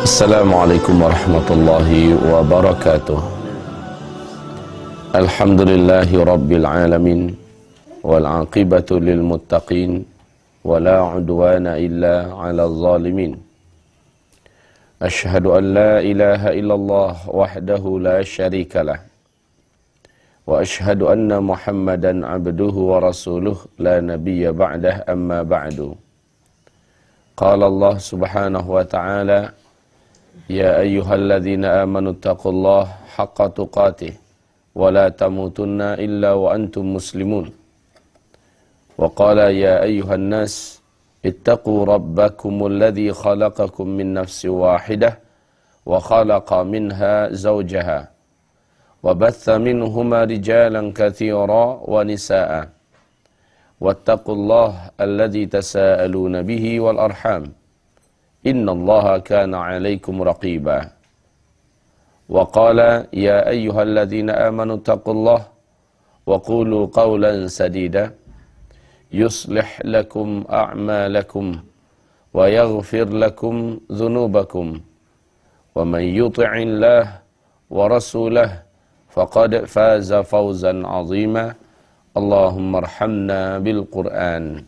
Assalamualaikum warahmatullahi wabarakatuh. Alhamdulillahi rabbil alamin wal aqibatu lil muttaqin wala udwana illa 'alal zalimin. Asyhadu an la ilaha illallah wahdahu la syarikalah wa asyhadu anna Muhammadan 'abduhu wa rasuluh la nabiyya ba'dah, amma ba'du. Qala Allah subhanahu wa ta'ala: Ya ayyuhalladzina amanu taqullaha haqqa tuqatih wa la tamutunna illa wa antum muslimun. Wa qala ya ayyuhan nas ittaqu rabbakumul ladzi khalaqakum min nafsin wahidah wa khalaqa minha zawjaha wa batha minhuma rijalan katsira wa nisaa. Wattaqullaha alladzi tasaaluna bihi wal arham. Innallaha kana 'alaikum raqiba. Wa qala ya ayyuhalladzina amanu taqullaha wa qulu qawlan sadida yuslih lakum a'malakum wa yaghfir lakum dhunubakum wa man yuti'illah wa rasulahu faqad faza fawzan 'azima. Allahumma arhamna bil Qur'an.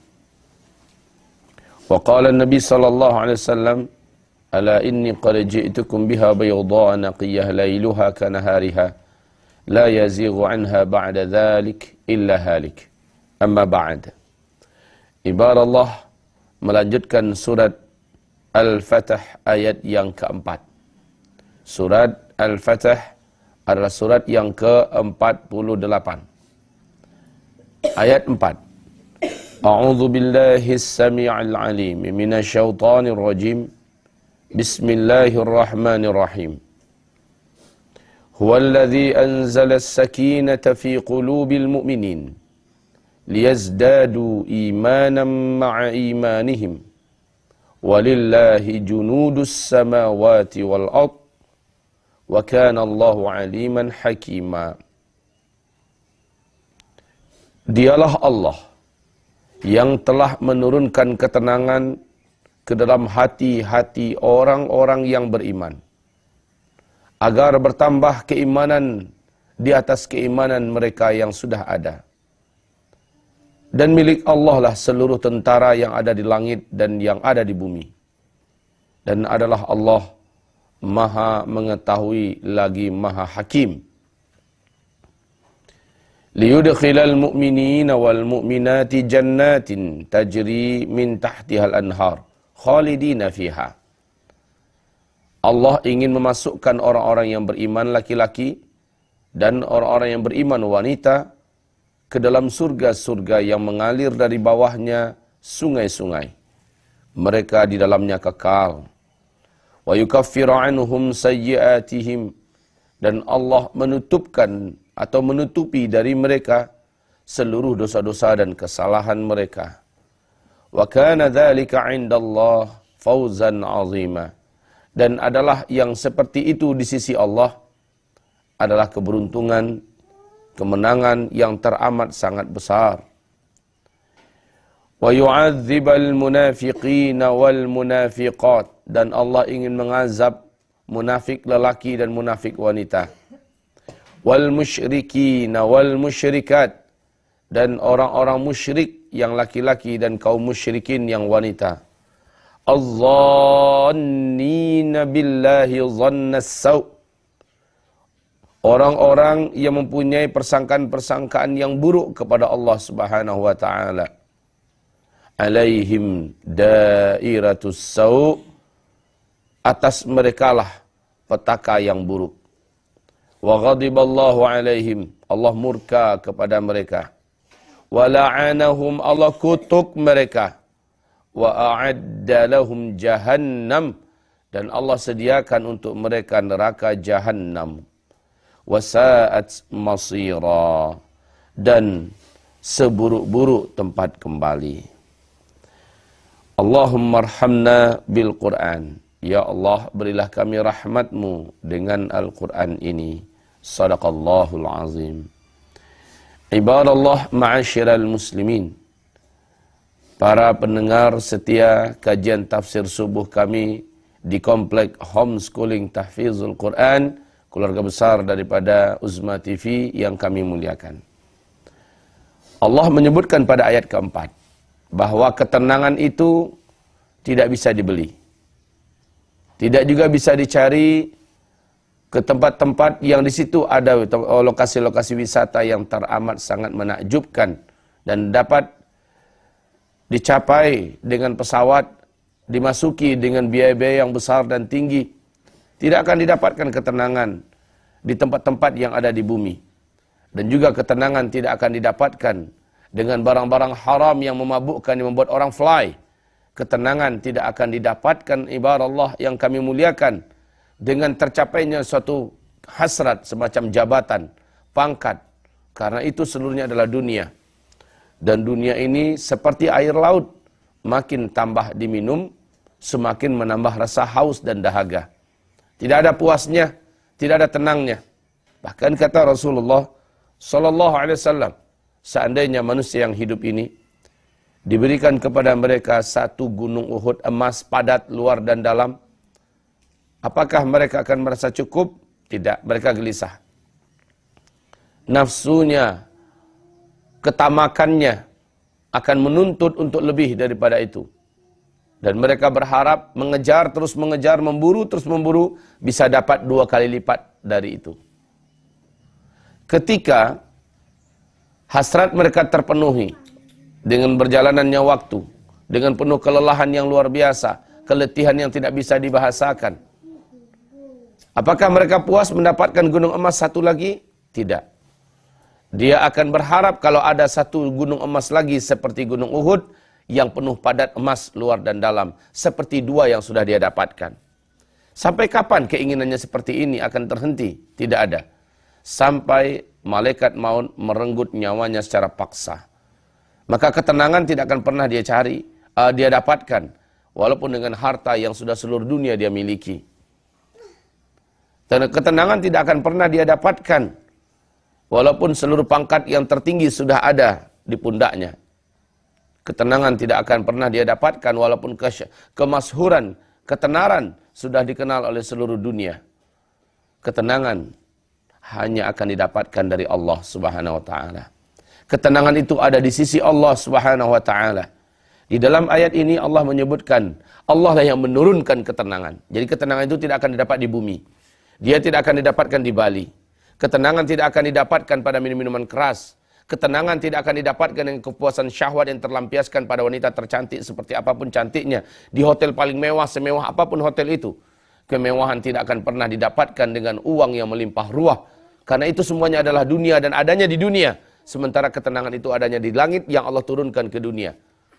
Wa qala an-nabi sallallahu alaihi wasallam: Ala inni qad ji'tukum biha bayda'a naqiyyah layluha kanahariha la yazighu anha ba'da dhalik illa halik. Amma ba'd. Ibaratullah, melanjutkan surat Al-Fatah ayat yang keempat. Surat Al-Fatah adalah surat yang ke-48. Ayat 4. A'udzu billahi as-sami'il 'alim minasy syaithanir rajim. Bismillahirrahmanirrahim. Huwallazi anzala as-sakinata fi qulubil mu'minin liyazdadu imanan ma'a imanihim. Walillahi junudus samawati wal ard wa kana Allahu 'aliman hakima. Dialah Allah yang telah menurunkan ketenangan ke dalam hati-hati orang-orang yang beriman, agar bertambah keimanan di atas keimanan mereka yang sudah ada. Dan milik Allah lah seluruh tentara yang ada di langit dan yang ada di bumi. Dan adalah Allah Maha mengetahui lagi Maha Hakim. Liyudkhilal mu'minina wal mu'minati jannatin tajri min tahtihal anhar khalidina fiha. Allah ingin memasukkan orang-orang yang beriman laki-laki dan orang-orang yang beriman wanita ke dalam surga-surga yang mengalir dari bawahnya sungai-sungai. Mereka di dalamnya kekal. Wa yukaffiru anhum sayyi'atihim, dan Allah menutupkan atau menutupi dari mereka seluruh dosa-dosa dan kesalahan mereka. Wa kana dzalika 'indallah fawzan 'azima. Dan adalah yang seperti itu di sisi Allah adalah keberuntungan, kemenangan yang teramat sangat besar. Wa yu'adzibal munafiqina wal munafiqat, dan Allah ingin mengazab munafik lelaki dan munafik wanita. Wal musyrikina wal musyrikat, dan orang-orang musyrik yang laki-laki dan kaum musyrikin yang wanita. Az-zannina billahi dhannas saw, orang-orang yang mempunyai persangkaan-persangkaan yang buruk kepada Allah Subhanahu wa taala. Alaihim dairatus saw, atas merekalah petaka yang buruk. Wa ghadiballahu alaihim, Allah murka kepada mereka. Wa la'anahum, Allah kutuk mereka. Wa a'adda lahum jahannam, dan Allah sediakan untuk mereka neraka jahannam. Wa sa'at masira, dan seburuk-buruk tempat kembali. Allahumma arhamna bil Qur'an. Ya Allah, berilah kami rahmat-Mu dengan Al-Quran ini. Sadaqallahul azim. Ibadallah ma'asyiral muslimin. Para pendengar setia kajian tafsir subuh kami di komplek Homeschooling Tahfizul Quran, keluarga besar daripada Uzma TV yang kami muliakan. Allah menyebutkan pada ayat keempat bahwa ketenangan itu tidak bisa dibeli. Tidak juga bisa dicari ke tempat-tempat yang di situ ada lokasi-lokasi wisata yang teramat sangat menakjubkan dan dapat dicapai dengan pesawat, dimasuki dengan biaya-biaya yang besar dan tinggi. Tidak akan didapatkan ketenangan di tempat-tempat yang ada di bumi. Dan juga ketenangan tidak akan didapatkan dengan barang-barang haram yang memabukkan, yang membuat orang fly. Ketenangan tidak akan didapatkan, ibarat Allah yang kami muliakan, dengan tercapainya suatu hasrat semacam jabatan, pangkat. Karena itu seluruhnya adalah dunia. Dan dunia ini seperti air laut, makin tambah diminum, semakin menambah rasa haus dan dahaga. Tidak ada puasnya, tidak ada tenangnya. Bahkan kata Rasulullah sallallahu alaihi wasallam, seandainya manusia yang hidup ini diberikan kepada mereka satu gunung Uhud emas padat luar dan dalam, apakah mereka akan merasa cukup? Tidak, mereka gelisah. Nafsunya, ketamakannya akan menuntut untuk lebih daripada itu. Dan mereka berharap mengejar, terus mengejar, memburu, terus memburu, bisa dapat 2 kali lipat dari itu. Ketika hasrat mereka terpenuhi dengan berjalanannya waktu, dengan penuh kelelahan yang luar biasa, keletihan yang tidak bisa dibahasakan, apakah mereka puas mendapatkan gunung emas satu lagi? Tidak. Dia akan berharap kalau ada satu gunung emas lagi seperti gunung Uhud yang penuh padat emas luar dan dalam, seperti 2 yang sudah dia dapatkan. Sampai kapan keinginannya seperti ini akan terhenti? Tidak ada. Sampai malaikat maut merenggut nyawanya secara paksa. Maka ketenangan tidak akan pernah dia cari, dia dapatkan, walaupun dengan harta yang sudah seluruh dunia dia miliki. Dan ketenangan tidak akan pernah dia dapatkan, walaupun seluruh pangkat yang tertinggi sudah ada di pundaknya. Ketenangan tidak akan pernah dia dapatkan, walaupun kemasyhuran, ketenaran sudah dikenal oleh seluruh dunia. Ketenangan hanya akan didapatkan dari Allah Subhanahu wa taala. Ketenangan itu ada di sisi Allah Subhanahu wa taala. Di dalam ayat ini Allah menyebutkan Allah lah yang menurunkan ketenangan. Jadi ketenangan itu tidak akan didapat di bumi. Dia tidak akan didapatkan di Bali. Ketenangan tidak akan didapatkan pada minum-minuman keras. Ketenangan tidak akan didapatkan dengan kepuasan syahwat yang terlampiaskan pada wanita tercantik seperti apapun cantiknya. Di hotel paling mewah, semewah apapun hotel itu. Kemewahan tidak akan pernah didapatkan dengan uang yang melimpah ruah. Karena itu semuanya adalah dunia dan adanya di dunia. Sementara ketenangan itu adanya di langit yang Allah turunkan ke dunia.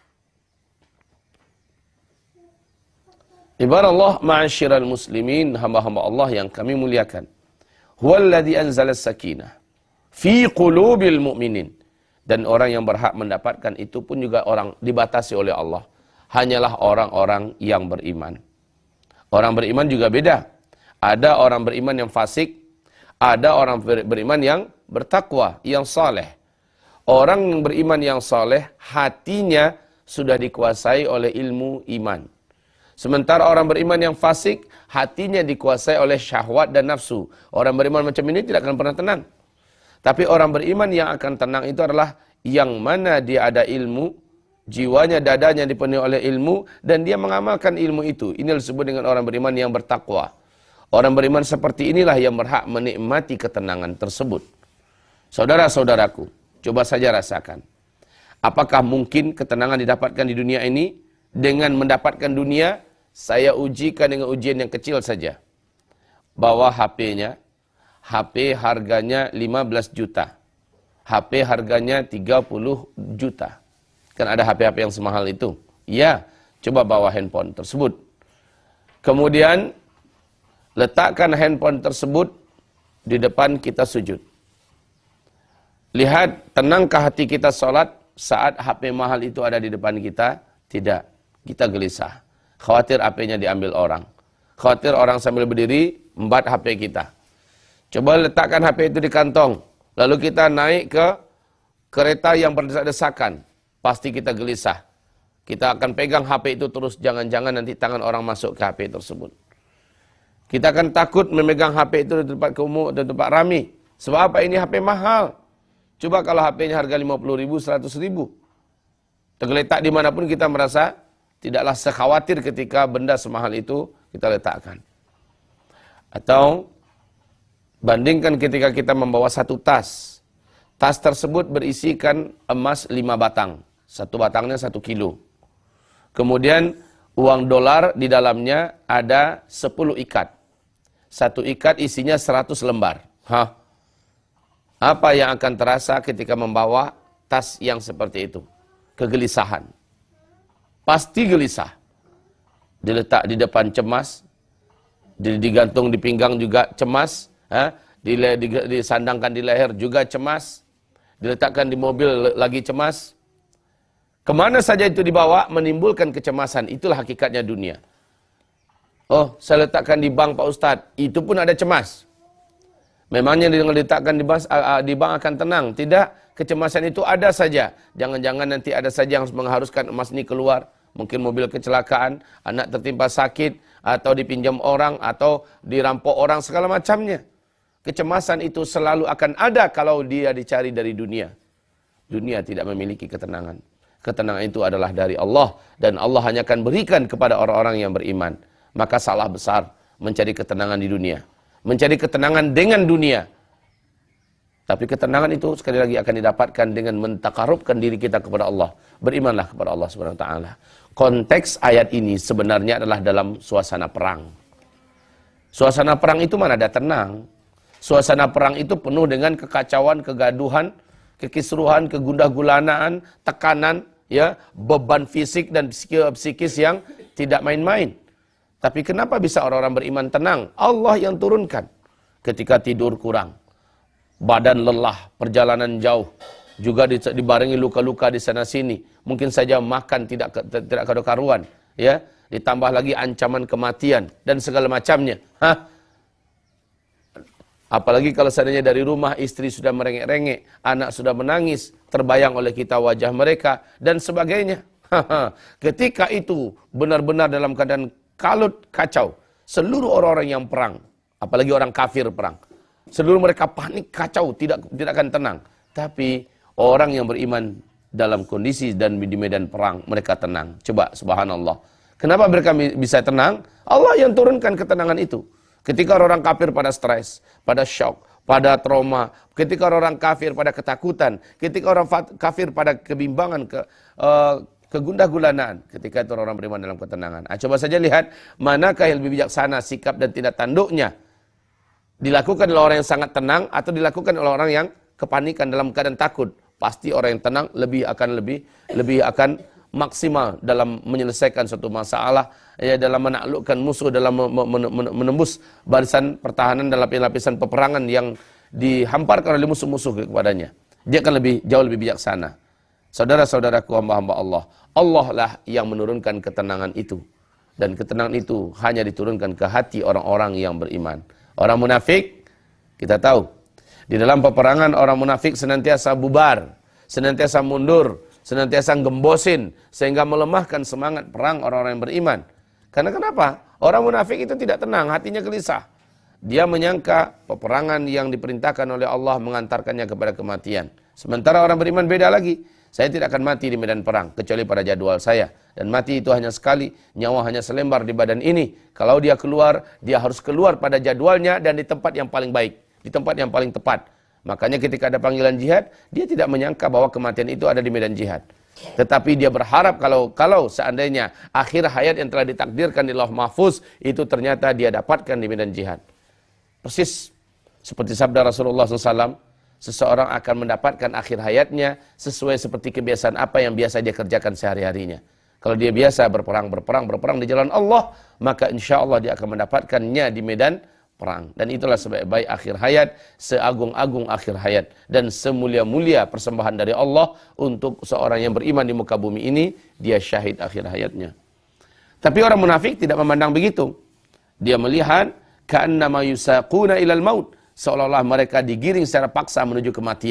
Ibarat Allah, ma'asyiral muslimin, hamba-hamba Allah yang kami muliakan. Huwallazi anzala as-sakinah fi qulubil mu'minin. Dan orang yang berhak mendapatkan itu pun juga orang dibatasi oleh Allah. Hanyalah orang-orang yang beriman. Orang beriman juga beda. Ada orang beriman yang fasik, ada orang beriman yang bertakwa, yang saleh. Orang yang beriman yang saleh, hatinya sudah dikuasai oleh ilmu iman. Sementara orang beriman yang fasik, hatinya dikuasai oleh syahwat dan nafsu. Orang beriman macam ini tidak akan pernah tenang. Tapi orang beriman yang akan tenang itu adalah yang mana dia ada ilmu, jiwanya, dadanya dipenuhi oleh ilmu, dan dia mengamalkan ilmu itu. Ini disebut dengan orang beriman yang bertakwa. Orang beriman seperti inilah yang berhak menikmati ketenangan tersebut. Saudara-saudaraku, coba saja rasakan. Apakah mungkin ketenangan didapatkan di dunia ini? Dengan mendapatkan dunia, saya ujikan dengan ujian yang kecil saja. Bawa HP-nya, HP harganya 15 juta. HP harganya 30 juta. Kan ada HP-HP yang semahal itu. Ya, coba bawa handphone tersebut. Kemudian, letakkan handphone tersebut di depan kita sujud. Lihat, tenangkah hati kita sholat saat HP mahal itu ada di depan kita? Tidak. Kita gelisah. Khawatir HP-nya diambil orang. Khawatir orang sambil berdiri, membat HP kita. Coba letakkan HP itu di kantong. Lalu kita naik ke kereta yang berdesak-desakan. Pasti kita gelisah. Kita akan pegang HP itu terus, jangan-jangan nanti tangan orang masuk ke HP tersebut. Kita akan takut memegang HP itu di tempat umum, di tempat ramai. Sebab apa? Ini HP mahal. Coba kalau HP-nya harga 50.000, 100.000. Tergeletak dimanapun kita merasa tidaklah sekhawatir ketika benda semahal itu kita letakkan. Atau bandingkan ketika kita membawa satu tas. Tas tersebut berisikan emas 5 batang. Satu batangnya 1 kilo. Kemudian uang dolar di dalamnya ada 10 ikat. Satu ikat isinya 100 lembar. Apa yang akan terasa ketika membawa tas yang seperti itu? Kegelisahan. Pasti gelisah. Diletak di depan cemas. Digantung di pinggang juga cemas. Disandangkan di leher juga cemas. Diletakkan di mobil lagi cemas. Kemana saja itu dibawa menimbulkan kecemasan. Itulah hakikatnya dunia. Oh, saya letakkan di bank Pak Ustadz. Itu pun ada cemas. Memangnya dengan diletakkan di bank akan tenang? Tidak, kecemasan itu ada saja. Jangan-jangan nanti ada saja yang mengharuskan emas ini keluar. Mungkin mobil kecelakaan, anak tertimpa sakit, atau dipinjam orang, atau dirampok orang, segala macamnya. Kecemasan itu selalu akan ada kalau dia dicari dari dunia. Dunia tidak memiliki ketenangan. Ketenangan itu adalah dari Allah. Dan Allah hanya akan berikan kepada orang-orang yang beriman. Maka salah besar mencari ketenangan di dunia. Mencari ketenangan dengan dunia. Tapi ketenangan itu sekali lagi akan didapatkan dengan mentakarubkan diri kita kepada Allah. Berimanlah kepada Allah Subhanahu wa taala. Konteks ayat ini sebenarnya adalah dalam suasana perang. Suasana perang itu mana ada tenang. Suasana perang itu penuh dengan kekacauan, kegaduhan, kekisruhan, kegundah-gulanaan, tekanan, ya, beban fisik dan psikis yang tidak main-main. Tapi kenapa bisa orang-orang beriman tenang? Allah yang turunkan. Ketika tidur kurang, badan lelah, perjalanan jauh, juga dibarengi luka-luka di sana sini. Mungkin saja makan tidak karu-karuan, ya. Ditambah lagi ancaman kematian dan segala macamnya. Apalagi kalau seandainya dari rumah istri sudah merengek-rengek, anak sudah menangis, terbayang oleh kita wajah mereka dan sebagainya. Ketika itu benar-benar dalam keadaan kalut, kacau. Seluruh orang-orang yang perang, apalagi orang kafir perang, seluruh mereka panik, kacau, tidak akan tenang. Tapi orang yang beriman dalam kondisi dan di medan perang, mereka tenang. Coba, subhanallah. Kenapa mereka bisa tenang? Allah yang turunkan ketenangan itu. Ketika orang kafir pada stres, pada shock, pada trauma, ketika orang kafir pada ketakutan, ketika orang kafir pada kebimbangan, kegundah-gulanaan, ketika itu orang beriman dalam ketenangan. Coba saja lihat manakah yang lebih bijaksana sikap dan tindak tanduknya. Dilakukan oleh orang yang sangat tenang atau dilakukan oleh orang yang kepanikan dalam keadaan takut. Pasti orang yang tenang lebih akan maksimal dalam menyelesaikan suatu masalah, ya, dalam menaklukkan musuh, dalam menembus barisan pertahanan dalam lapisan peperangan yang dihamparkan oleh musuh-musuh kepadanya. Dia akan jauh lebih bijaksana. Saudara-saudaraku, hamba-hamba Allah, Allah lah yang menurunkan ketenangan itu. Dan ketenangan itu hanya diturunkan ke hati orang-orang yang beriman. Orang munafik, kita tahu, di dalam peperangan orang munafik senantiasa bubar, senantiasa mundur, senantiasa gembosin, sehingga melemahkan semangat perang orang-orang yang beriman. Karena kenapa? Orang munafik itu tidak tenang, hatinya gelisah. Dia menyangka peperangan yang diperintahkan oleh Allah mengantarkannya kepada kematian. Sementara orang beriman beda lagi. Saya tidak akan mati di medan perang, kecuali pada jadwal saya. Dan mati itu hanya sekali, nyawa hanya selembar di badan ini. Kalau dia keluar, dia harus keluar pada jadwalnya dan di tempat yang paling baik, di tempat yang paling tepat. Makanya ketika ada panggilan jihad, dia tidak menyangka bahwa kematian itu ada di medan jihad. Tetapi dia berharap kalau seandainya akhir hayat yang telah ditakdirkan di Lauh Mahfuz, itu ternyata dia dapatkan di medan jihad. Persis seperti sabda Rasulullah SAW, seseorang akan mendapatkan akhir hayatnya sesuai seperti kebiasaan apa yang biasa dia kerjakan sehari-harinya. Kalau dia biasa berperang di jalan Allah, maka insya Allah dia akan mendapatkannya di medan perang. Dan itulah sebaik-baik akhir hayat, seagung-agung akhir hayat, dan semulia-mulia persembahan dari Allah untuk seorang yang beriman di muka bumi ini, dia syahid akhir hayatnya. Tapi orang munafik tidak memandang begitu. Dia melihat ka'annama yusaquna ilal maut, seolah-olah mereka digiring secara paksa menuju kematian.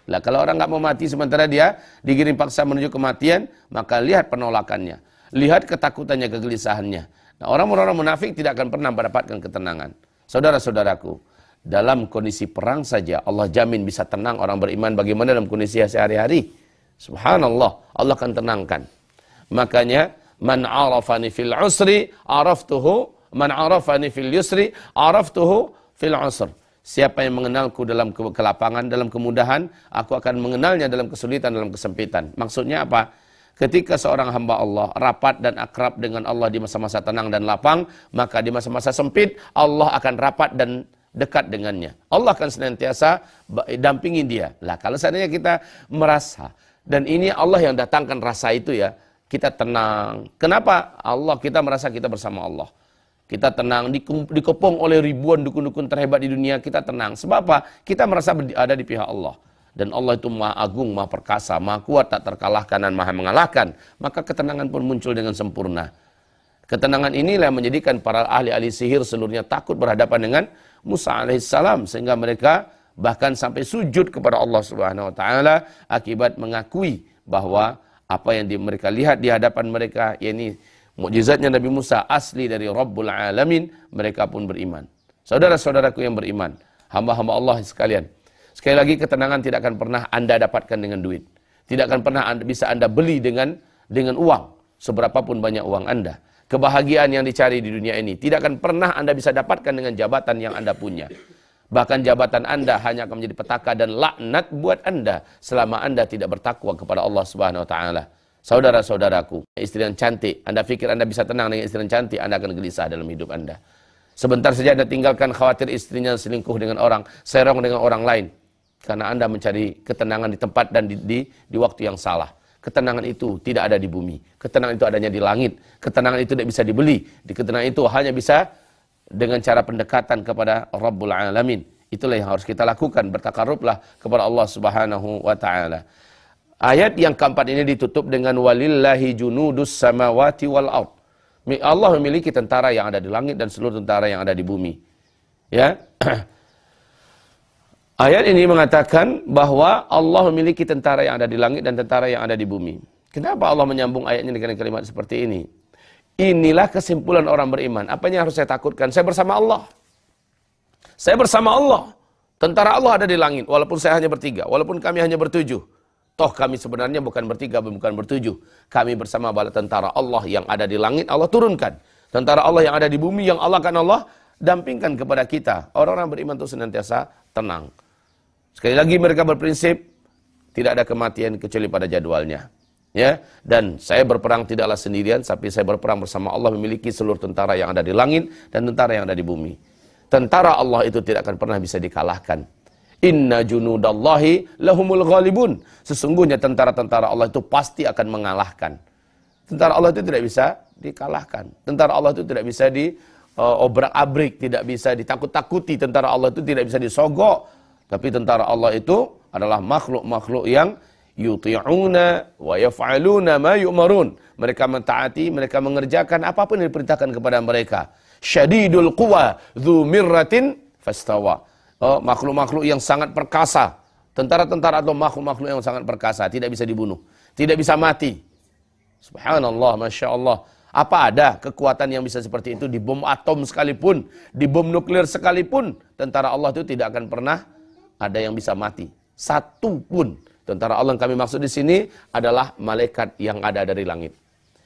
Lah kalau orang nggak mau mati sementara dia digiring paksa menuju kematian, maka lihat penolakannya, lihat ketakutannya, kegelisahannya. Nah, orang-orang munafik tidak akan pernah mendapatkan ketenangan. Saudara-saudaraku, dalam kondisi perang saja Allah jamin bisa tenang orang beriman. Bagaimana dalam kondisi sehari-hari? Subhanallah, Allah akan tenangkan. Makanya man arafani fil usri araftuhu, man arafani fil yusri araftuhu fil usr. Siapa yang mengenalku dalam kelapangan, dalam kemudahan, aku akan mengenalnya dalam kesulitan, dalam kesempitan. Maksudnya apa? Ketika seorang hamba Allah rapat dan akrab dengan Allah di masa-masa tenang dan lapang, maka di masa-masa sempit Allah akan rapat dan dekat dengannya. Allah akan senantiasa dampingi dia. Lah kalau seandainya kita merasa, dan ini Allah yang datangkan rasa itu ya, kita tenang. Kenapa? Allah, kita merasa kita bersama Allah. Kita tenang, dikepung oleh ribuan dukun-dukun terhebat di dunia, kita tenang. Sebab apa? Kita merasa ada di pihak Allah. Dan Allah itu maha agung, maha perkasa, maha kuat, tak terkalahkan dan maha mengalahkan. Maka ketenangan pun muncul dengan sempurna. Ketenangan inilah yang menjadikan para ahli-ahli sihir seluruhnya takut berhadapan dengan Musa alaihissalam. Sehingga mereka bahkan sampai sujud kepada Allah Subhanahu wa taala akibat mengakui bahwa apa yang mereka lihat di hadapan mereka, yakni mukjizatnya Nabi Musa asli dari Rabbul Alamin, mereka pun beriman. Saudara-saudaraku yang beriman, hamba-hamba Allah sekalian, sekali lagi ketenangan tidak akan pernah Anda dapatkan dengan duit. Tidak akan pernah bisa Anda beli dengan uang, seberapapun banyak uang Anda. Kebahagiaan yang dicari di dunia ini tidak akan pernah Anda bisa dapatkan dengan jabatan yang Anda punya. Bahkan jabatan Anda hanya akan menjadi petaka dan laknat buat Anda selama Anda tidak bertakwa kepada Allah Subhanahu wa taala. Saudara-saudaraku, istri yang cantik, Anda pikir Anda bisa tenang dengan istri yang cantik, Anda akan gelisah dalam hidup Anda. Sebentar saja Anda tinggalkan khawatir istrinya selingkuh dengan orang, serong dengan orang lain. Karena Anda mencari ketenangan di tempat dan di waktu yang salah. Ketenangan itu tidak ada di bumi. Ketenangan itu adanya di langit. Ketenangan itu tidak bisa dibeli. Ketenangan itu hanya bisa dengan cara pendekatan kepada Rabbul Alamin. Itulah yang harus kita lakukan. Bertakarublah kepada Allah Subhanahu wa ta'ala. Ayat yang keempat ini ditutup dengan walillahi junudus samawati wal ard. Allah memiliki tentara yang ada di langit dan seluruh tentara yang ada di bumi. Ya. Ayat ini mengatakan bahwa Allah memiliki tentara yang ada di langit dan tentara yang ada di bumi. Kenapa Allah menyambung ayatnya dengan kalimat seperti ini? Inilah kesimpulan orang beriman. Apa yang harus saya takutkan? Saya bersama Allah. Saya bersama Allah. Tentara Allah ada di langit. Walaupun saya hanya bertiga. Walaupun kami hanya bertujuh. Toh kami sebenarnya bukan bertiga, bukan bertujuh. Kami bersama bala tentara Allah yang ada di langit, Allah turunkan. Tentara Allah yang ada di bumi, yang Allah akan Allah dampingkan kepada kita. Orang-orang beriman itu senantiasa tenang. Sekali lagi mereka berprinsip, tidak ada kematian kecuali pada jadwalnya. Ya, dan saya berperang tidaklah sendirian, tapi saya berperang bersama Allah, memiliki seluruh tentara yang ada di langit dan tentara yang ada di bumi. Tentara Allah itu tidak akan pernah bisa dikalahkan. Inna junudallahi lahumul ghalibun. Sesungguhnya tentara-tentara Allah itu pasti akan mengalahkan. Tentara Allah itu tidak bisa dikalahkan. Tentara Allah itu tidak bisa diobrak-abrik, tidak bisa ditakut-takuti. Tentara Allah itu tidak bisa disogok. Tapi tentara Allah itu adalah makhluk-makhluk yang yuti'una wa yaf'aluna ma yu'marun. Mereka mentaati, mereka mengerjakan apapun yang diperintahkan kepada mereka. Syadidul quwa dzu mirratin fastawa. Makhluk-makhluk yang sangat perkasa. Tentara-tentara atau makhluk-makhluk yang sangat perkasa. Tidak bisa dibunuh. Tidak bisa mati. Subhanallah, Masya Allah. Apa ada kekuatan yang bisa seperti itu? Di bom atom sekalipun, di bom nuklir sekalipun, tentara Allah itu tidak akan pernah ada yang bisa mati. Satu pun. Tentara Allah yang kami maksud di sini adalah malaikat yang ada dari langit.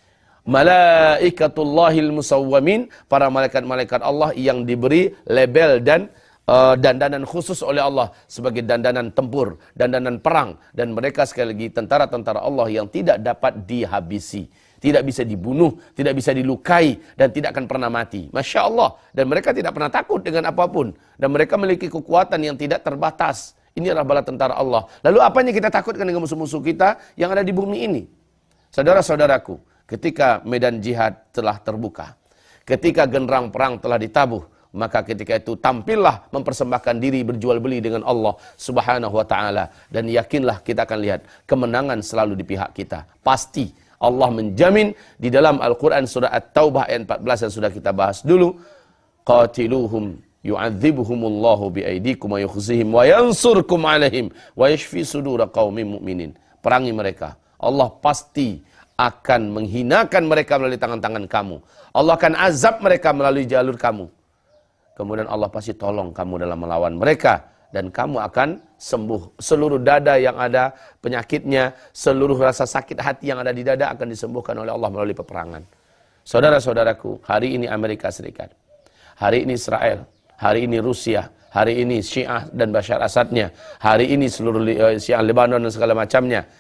Malaikatullahil musawwamin. Para malaikat-malaikat Allah yang diberi label dan dandanan khusus oleh Allah sebagai dandanan tempur, dandanan perang, dan mereka sekali lagi tentara-tentara Allah yang tidak dapat dihabisi, tidak bisa dibunuh, tidak bisa dilukai, dan tidak akan pernah mati. Masya Allah. Dan mereka tidak pernah takut dengan apapun, dan mereka memiliki kekuatan yang tidak terbatas. Ini adalah bala tentara Allah. Lalu apanya kita takutkan dengan musuh-musuh kita yang ada di bumi ini? Saudara-saudaraku, ketika medan jihad telah terbuka, ketika genderang perang telah ditabuh, maka ketika itu tampillah mempersembahkan diri berjual beli dengan Allah Subhanahu wa ta'ala. Dan yakinlah kita akan lihat kemenangan selalu di pihak kita. Pasti Allah menjamin di dalam Al-Quran surah At-Taubah ayat 14 yang sudah kita bahas dulu. Qatiluhum yu'adzibuhumullahu biaidikum wa yukhzihim wa yansurkum alaihim wa yashfi sudura qaumin mu'minin. Perangi mereka. Allah pasti akan menghinakan mereka melalui tangan-tangan kamu. Allah akan azab mereka melalui jalur kamu. Kemudian Allah pasti tolong kamu dalam melawan mereka. Dan kamu akan sembuh. Seluruh dada yang ada penyakitnya, seluruh rasa sakit hati yang ada di dada akan disembuhkan oleh Allah melalui peperangan. Saudara-saudaraku, hari ini Amerika Serikat, hari ini Israel, hari ini Rusia, hari ini Syiah dan Bashar Assadnya, hari ini seluruh Syiah Lebanon dan segala macamnya.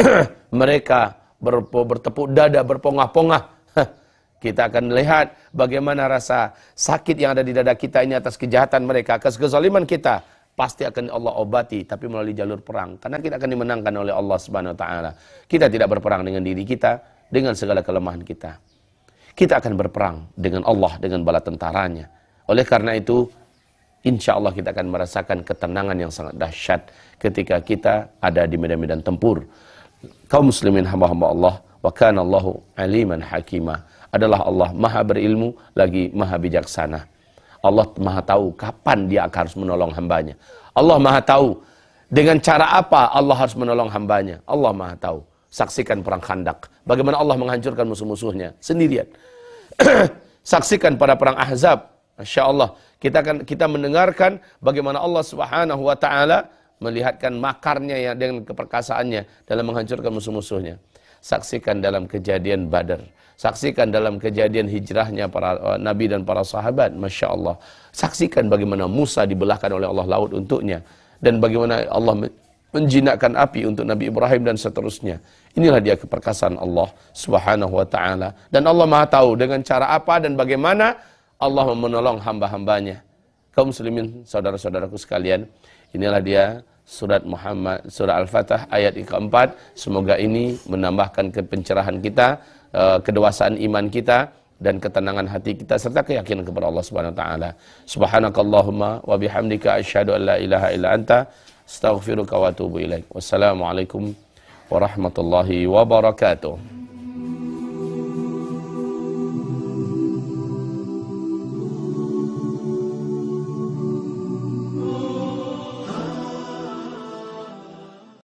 Mereka bertepuk dada, berpongah-pongah. Kita akan lihat bagaimana rasa sakit yang ada di dada kita ini atas kejahatan mereka, atas kezaliman kita. Pasti akan Allah obati, tapi melalui jalur perang. Karena kita akan dimenangkan oleh Allah Subhanahu Wa Taala. Kita tidak berperang dengan diri kita, dengan segala kelemahan kita. Kita akan berperang dengan Allah, dengan bala tentaranya. Oleh karena itu, insya Allah kita akan merasakan ketenangan yang sangat dahsyat ketika kita ada di medan-medan tempur. Kaum muslimin hamba-hamba Allah, wa kana Allahu aliman hakimah. Adalah Allah maha berilmu, lagi maha bijaksana. Allah maha tahu kapan dia harus menolong hambanya. Allah maha tahu dengan cara apa Allah harus menolong hambanya. Allah maha tahu. Saksikan perang Khandak. Bagaimana Allah menghancurkan musuh-musuhnya sendirian. Saksikan pada perang Ahzab. Masya Allah. Kita mendengarkan bagaimana Allah Subhanahu Wa Taala melihatkan makarnya ya, dengan keperkasaannya dalam menghancurkan musuh-musuhnya. Saksikan dalam kejadian Badar. Saksikan dalam kejadian hijrahnya para nabi dan para sahabat. Masya Allah. Saksikan bagaimana Musa dibelahkan oleh Allah laut untuknya. Dan bagaimana Allah menjinakkan api untuk Nabi Ibrahim dan seterusnya. Inilah dia keperkasaan Allah Subhanahu Wa Taala. Dan Allah maha tahu dengan cara apa dan bagaimana Allah menolong hamba-hambanya. Kaum muslimin, saudara-saudaraku sekalian. Inilah dia surat Muhammad, surah Al-Fatah ayat keempat. Semoga ini menambahkan pencerahan kita, kedewasaan iman kita dan ketenangan hati kita serta keyakinan kepada Allah Subhanahu wa taala. Subhanakallahumma wa bihamdika asyhadu an la ilaha illa anta astaghfiruka wa atubu ilaik. Wassalamualaikum warahmatullahi wabarakatuh.